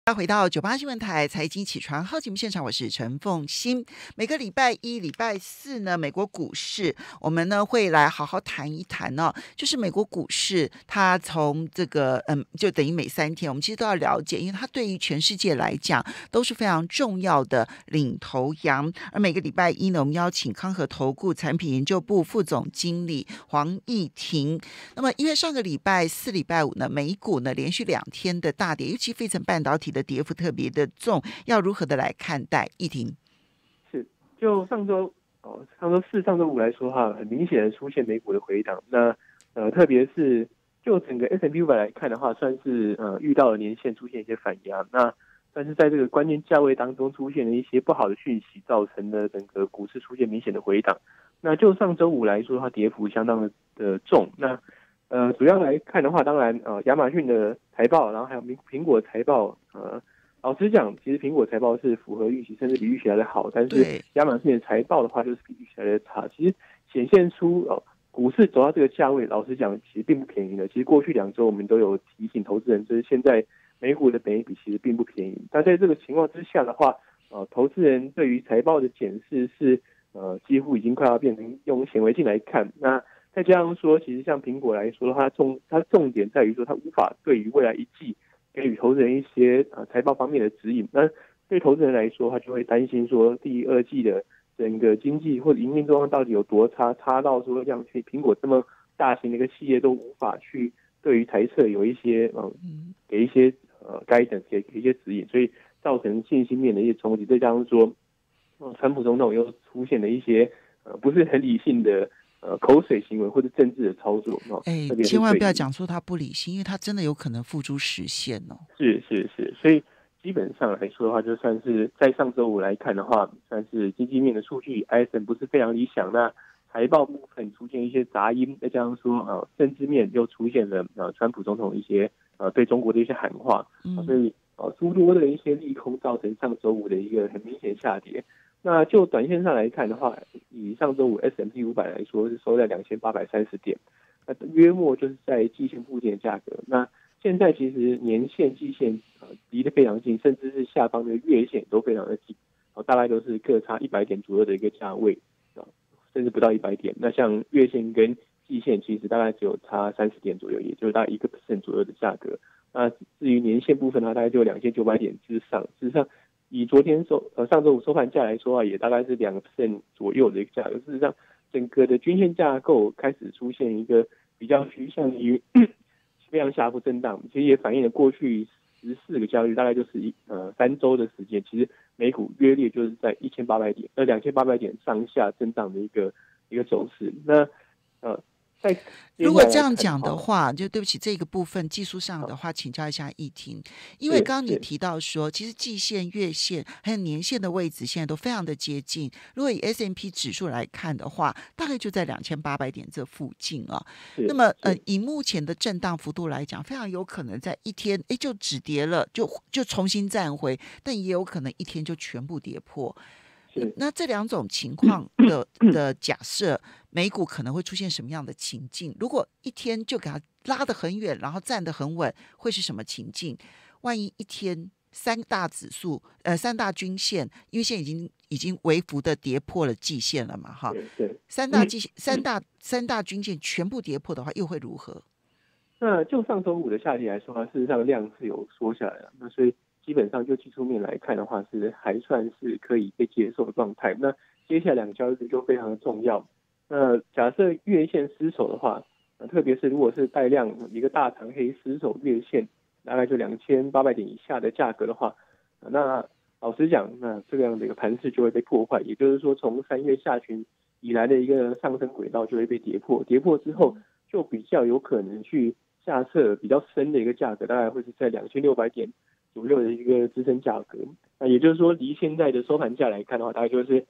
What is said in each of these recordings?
回到98新闻台财经起床号节目现场，我是陈凤馨。每个礼拜一、礼拜四呢，美国股市我们呢会来好好谈一谈呢，就是美国股市它从这个就等于每3天，我们其实都要了解，因为它对于全世界来讲都是非常重要的领头羊。而每个礼拜一呢，我们邀请康和投顾产品研究部副总经理黄义婷。那么因为上个礼拜四、礼拜五呢，美股呢连续2天的大跌，尤其费城半导体的跌幅特别的重，要如何的来看待？义婷是，就上周四、上周五来说哈，很明显的出现美股的回档。那特别是就整个 S&P 500来看的话，算是遇到了年线出现一些反压。那但是在这个关键价位当中出现了一些不好的讯息，造成了整个股市出现明显的回档。那就上周五来说的话，跌幅相当的重。那主要来看的话，当然亚马逊的财报，然后还有苹果财报，老实讲，其实苹果财报是符合预期，甚至比预期来的好，但是亚马逊的财报的话，就是比预期来的差。其实显现出股市走到这个价位，老实讲，其实并不便宜的。其实过去2周我们都有提醒投资人，就是现在美股的本益比其实并不便宜。但在这个情况之下的话，投资人对于财报的检视是几乎已经快要变成用显微镜来看。那再加上说，其实像苹果来说的话，它重点在于说，它无法对于未来1季给予投资人一些财报方面的指引。那对投资人来说，他就会担心说，第2季的整个经济或者营运状况到底有多差，差到说像苹果这么大型的一个企业都无法去对于财测有一些给一些guidance， 给一些指引，所以造成信心面的一些冲击。再加上说，川普总统又出现了一些不是很理性的口水行为或者政治的操作。 千万不要讲说他不理性，因为他真的有可能付诸实现哦。 是，所以基本上来说的话，就算是在上周五来看的话，算是经济面的数据 ISM 不是非常理想。那财报部分出现一些杂音，再加上说政治面又出现了川普总统一些对中国的一些喊话，所以诸多的一些利空造成上周五的一个很明显下跌。那就短线上来看的话，以上周五 S&P 500来说是收在2830点，那约莫就是在季线附近的价格。那现在其实年线、季线离得非常近，甚至是下方的月线都非常的近，大概都是各差100点左右的一个价位，甚至不到100点。那像月线跟季线其实大概只有差30点左右，也就是大概1% 左右的价格。那至于年线部分的话，大概就2900点之上。事实上，以昨天上周五收盘价来说也大概是2% 左右的一个价格。事实上，整个的均线架构开始出现一个比较趋向于非常下幅震荡，其实也反映了过去14个交易日，大概就是3周的时间，其实美股约略就是在2800点、2800点上下震荡的一个走势。那如果这样讲的话，就对不起，这个部分技术上的话，请教一下义婷，因为刚刚你提到说，其实季线、月线还有年线的位置现在都非常的接近。如果以 S&P 指数来看的话，大概就在2800点这附近啊。那么以目前的震荡幅度来讲，非常有可能在1天就止跌了，就重新站回，但也有可能1天就全部跌破。那这2种情况的假设，美股可能会出现什么样的情境？如果1天就给它拉得很远，然后站得很稳，会是什么情境？万一1天3大指数、3大均线，因为现在已经微幅的跌破了季线了嘛，哈，三大均线全部跌破的话，又会如何？ 那就上周五的下跌来说，事实上量是有缩下来了，那所以基本上就技术面来看的话，是还算是可以被接受的状态。那接下来2个交易日就非常的重要。那假设月线失守的话，特别是如果是带量一个大长黑失守月线，大概就2800点以下的价格的话，那老实讲，那这样的一个盘势就会被破坏。也就是说，从3月下旬以来的一个上升轨道就会被跌破。跌破之后，就比较有可能去下测比较深的一个价格，大概会是在2600点左右的一个支撑价格。那也就是说，离现在的收盘价来看的话，大概就是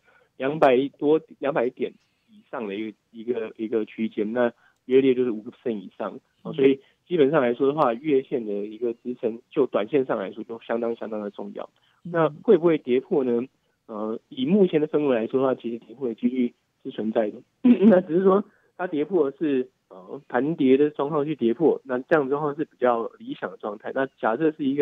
200点以上的一个区间，那约略就是5% 以上。所以基本上来说的话，月线的一个支撑，就短线上来说就相当的重要。那会不会跌破呢？以目前的氛围来说的话，其实跌破的几率是存在的。那只是说它跌破的是盘跌的状况去跌破，那这样的状况是比较理想的状态。那假设是一个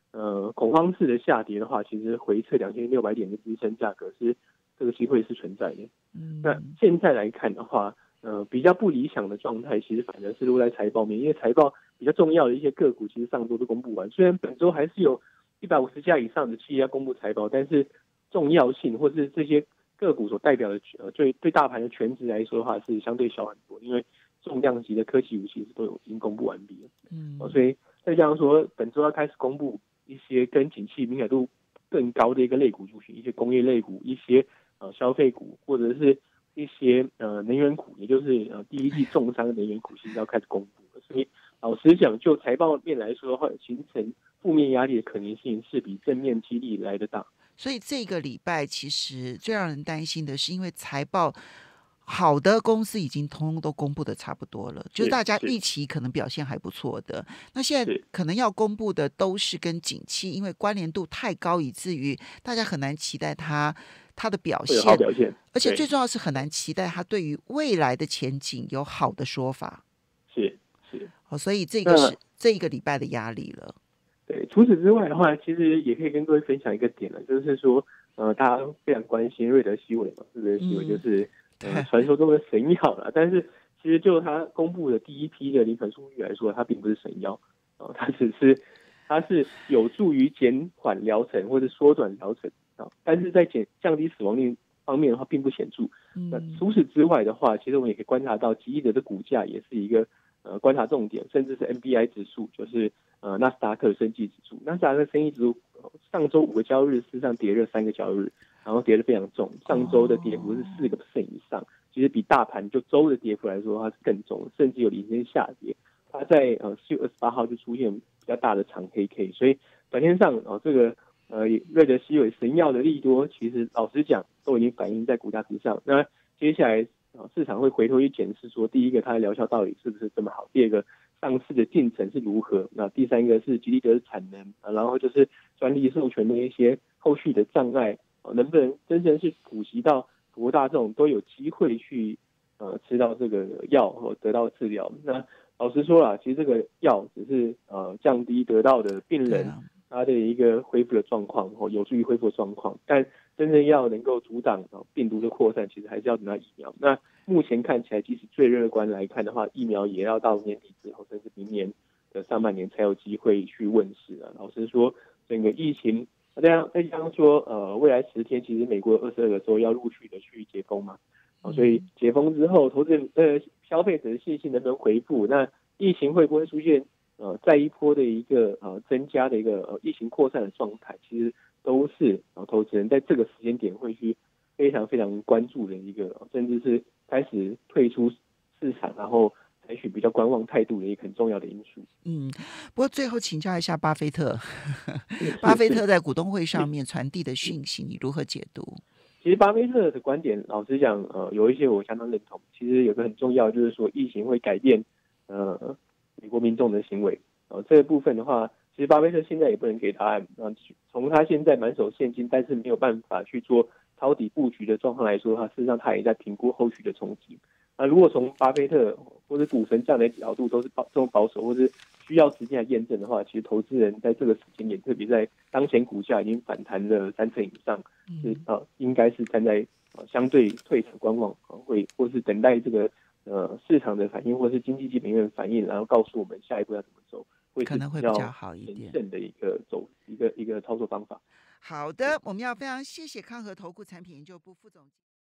恐慌式的下跌的话，其实回测2600点的支撑价格是这个机会是存在的。那现在来看的话，比较不理想的状态，其实反而是落在财报面，因为财报比较重要的一些个股，其实上周都公布完。虽然本周还是有150家以上的企业要公布财报，但是重要性或是这些个股所代表的对大盘的权值来说的话，是相对小很多，因为重量级的科技股其实都已经公布完毕了。所以再加上说本周要开始公布一些跟景气敏感度更高的一个类股族群，一些工业类股，一些消费股，或者是一些能源股，也就是第一季重伤的能源股，其实要开始公布了。所以老实讲，就财报面来说的话，形成负面压力的可能性是比正面激励来得大。 所以这个礼拜其实最让人担心的是，因为财报好的公司已经通通都公布的差不多了，就是大家预期可能表现还不错的。那现在可能要公布的都是跟景气，因为关联度太高，以至于大家很难期待它的表现，而且最重要是很难期待它对于未来的前景有好的说法。 是， 所以这个是这一个礼拜的压力了。 对，除此之外的话，其实也可以跟各位分享一个点了，就是说，大家非常关心瑞德西韦嘛，瑞德西韦就是传说中的神药了。但是其实就他公布的第一批的临床数据来说，它并不是神药，它是有助于减缓疗程或者缩短疗程但是在降低死亡率方面的话，并不显著。那除此之外的话，其实我们也可以观察到，吉利德的股价也是一个观察重点，甚至是 NBI 指数，就是纳斯达克生技指数。纳斯达克生技指数上周5个交易日事实上跌了3个交易日，然后跌得非常重。上周的跌幅是4%以上，其实比大盘就周的跌幅来说，它是更重，甚至有领先下跌。它在4月28号就出现比较大的长黑 K， 所以短天上这个瑞德西韦神药的利多，其实老实讲都已经反映在股价之上。那接下来市场会回头去检视说，第一个它的疗效到底是不是这么好，第二个上市的进程是如何，那第三个是吉利德的产能，然后就是专利授权的一些后续的障碍，能不能真正是普及到普罗大众都有机会去吃到这个药或得到治疗。那老实说啦，其实这个药只是降低得到的病人他的一个恢复的状况，有助于恢复的状况，但真正要能够阻挡病毒的扩散，其实还是要等到疫苗。那目前看起来，即使最乐观来看的话，疫苗也要到年底之后，甚至明年的上半年才有机会去问世啊。老实说，整个疫情再加上说未来10天，其实美国22个州要陆续的去解封嘛，所以解封之后，投资消费者的信心能不能恢复？那疫情会不会出现再一波的一个增加的一个疫情扩散的状态？其实都是投资人在这个时间点会去非常非常关注的一个，甚至是开始退出市场，然后采取比较观望态度的一个很重要的因素。 不过最后请教一下巴菲特，巴菲特在股东会上面传递的讯息，你如何解读？ 其实巴菲特的观点，老实讲，有一些我相当认同。其实有个很重要，就是说疫情会改变美国民众的行为。这个部分的话，其实巴菲特现在也不能给答案。从他现在满手现金，但是没有办法去做抄底布局的状况来说，事实上他也在评估后续的冲击。那如果从巴菲特或者股神这样的角度都是这么保守，或是需要时间来验证的话，其实投资人在这个时间点，特别在当前股价已经反弹了30%以上，应该是站在相对退场观望，或是等待这个市场的反应，或是经济基本面的反应，然后告诉我们下一步要怎么走， 可能会比较好一点， 审慎的一个操作方法。 好的，我们要非常谢谢康和投顾产品研究部副总。